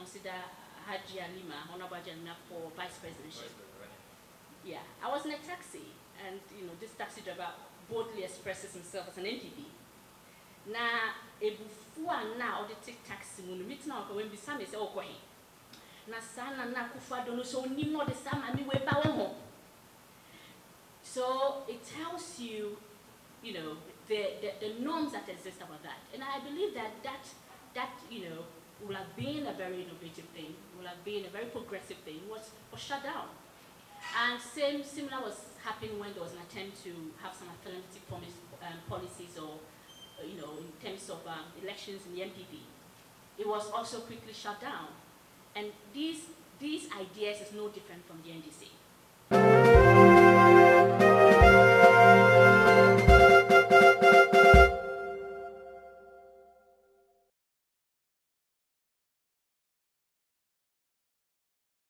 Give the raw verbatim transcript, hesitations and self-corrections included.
consider Haji Alima, Honorable Haji Alima, for vice presidency. Vice President. Yeah, I was in a taxi, and you know, this taxi driver boldly expresses himself as an N P P. Na ebufua na audited taxi munu mitina wako when bisame se okwahi. Na sana na Akufo Addo no so ni no de sama mi we ba wo. So it tells you, you know, the, the the norms that exist about that, and I believe that that that you know will have been a very innovative thing, will have been a very progressive thing, was was shut down. And same similar was happening when there was an attempt to have some alternative promise, um, policies or you know, in terms of um, elections in the N P P. It was also quickly shut down. And these, these ideas is no different from the N D C.